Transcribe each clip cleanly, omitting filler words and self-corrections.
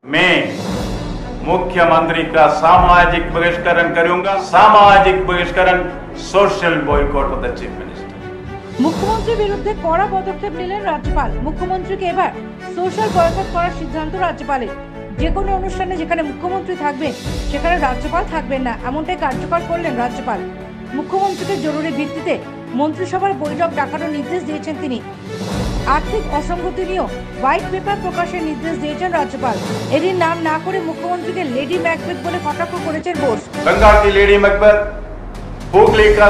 मैं मुख्यमंत्री का सामाजिक बहिष्करण करूंगा। सामाजिक बहिष्करण, social boycott of the chief minister. मुख्यमंत्री বিরুদ্ধে কড়া পদক্ষেপ নিলেন রাজ্যপাল। মুখ্যমন্ত্রীকে এবার সোশ্যাল বয়কট করার সিদ্ধান্ত রাজ্যপালের। যে কোনো অনুষ্ঠানে যেখানে মুখ্যমন্ত্রী থাকবেন সেখানে রাজ্যপাল থাকবেন না, এমনটাই কার্যকর করলেন রাজ্যপাল। মুখ্যমন্ত্রীকে জরুরি ভিত্তিতে মন্ত্রিসভার বৈঠক ডাকানোর নির্দেশ দিয়েছেন তিনি। আর্থিক অসঙ্গতি নিয়েও হোয়াইট পেপার প্রকাশের নির্দেশ দিয়েছেন রাজ্যপাল। এদিন নাম না করে মুখ্যমন্ত্রীকে লেডি ম্যাকবেথ বলে কটাক্ষ করেছেন বোস। गंगा की लेडी मैकबेथ, हुगली का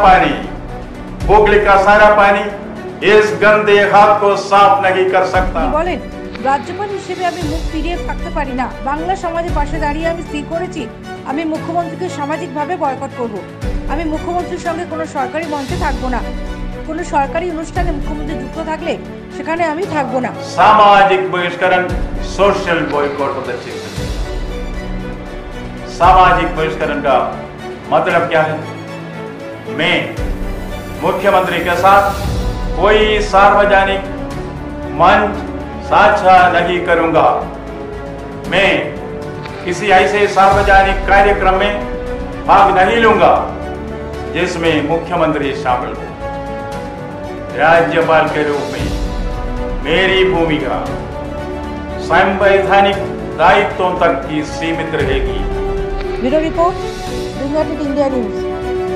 सारा पानी इस गंदे हाथ को साफ नहीं कर सकता। বলেন, রাজ্যপাল হিসেবে আমি মুখ ফিরিয়ে থাকতে পারি না। বাংলা সমাজের পাশে দাঁড়িয়ে আমি স্থির করেছি আমি মুখ্যমন্ত্রীকে সামাজিকভাবে বয়কট করব। আমি মুখ্যমন্ত্রীর সঙ্গে কোনো সরকারি মঞ্চে থাকবো না। কোনো সরকারি অনুষ্ঠানে মুখ্যমন্ত্রী যুক্ত থাকলে সেখানে আমি থাকবো না। सामाजिक बहिष्करण, social boycott of the chief minister. सामाजिक बहिष्करण का मतलब क्या है? मैं मुख्यमंत्री के साथ कोई सार्वजनिक मंच साझा नहीं करूंगा। मैं किसी ऐसे सार्वजनिक कार्यक्रम में भाग नहीं लूंगा जिसमें मुख्यमंत्री शामिल हो। राज्यपाल के रूप में मेरी भूमिका संवैधानिक दायित्वों तक ही सीमित रहेगी। Bureau report, India news.